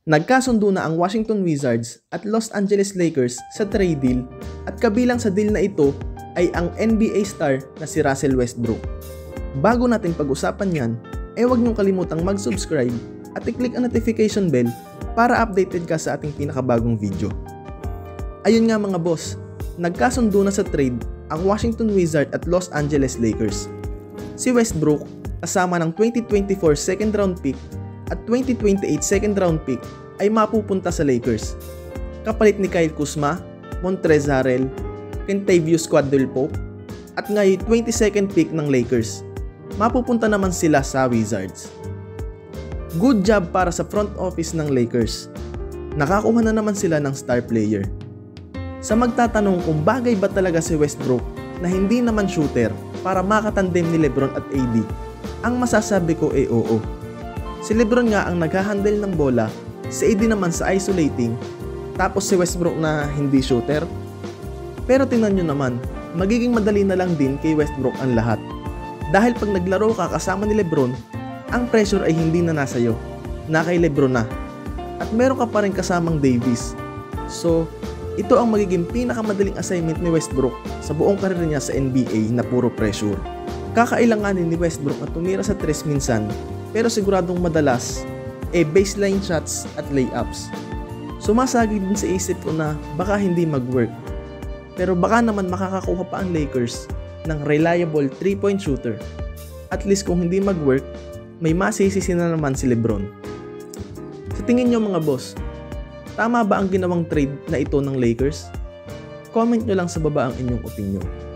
Nagkasundo na ang Washington Wizards at Los Angeles Lakers sa trade deal at kabilang sa deal na ito ay ang NBA star na si Russell Westbrook. Bago natin pag-usapan yan, huwag niyong kalimutang mag-subscribe at i-click ang notification bell para updated ka sa ating pinakabagong video. Ayun nga mga boss, nagkasundo na sa trade ang Washington Wizards at Los Angeles Lakers. Si Westbrook kasama ng 2024 second round pick at 2028 second round pick ay mapupunta sa Lakers. Kapalit ni Kyle Kuzma, Montrezl Harrell, Kentavious Caldwell-Pope at ngayon 22nd pick ng Lakers. Mapupunta naman sila sa Wizards. Good job para sa front office ng Lakers. Nakakuha na naman sila ng star player. Sa magtatanong kung bagay ba talaga si Westbrook na hindi naman shooter para makatandem ni LeBron at AD, ang masasabi ko ay oo. Si LeBron nga ang naghahandle ng bola, si AD naman sa isolating, tapos si Westbrook na hindi shooter. Pero tingnan nyo naman, magiging madali na lang din kay Westbrook ang lahat. Dahil pag naglaro ka kasama ni LeBron, ang pressure ay hindi na nasa'yo, na kay LeBron na. At meron ka pa rin kasamang Davis. So, ito ang magiging pinakamadaling assignment ni Westbrook sa buong karir niya sa NBA na puro pressure. Kakailanganin ni Westbrook na tumira sa tres minsan, pero siguradong madalas baseline shots at layups. Sumasagi din sa isip ko na baka hindi mag-work. Pero baka naman makakakuha pa ang Lakers ng reliable 3-point shooter. At least kung hindi mag-work, may masisisi na naman si LeBron. Sa tingin nyo mga boss, tama ba ang ginawang trade na ito ng Lakers? Comment nyo lang sa baba ang inyong opinion.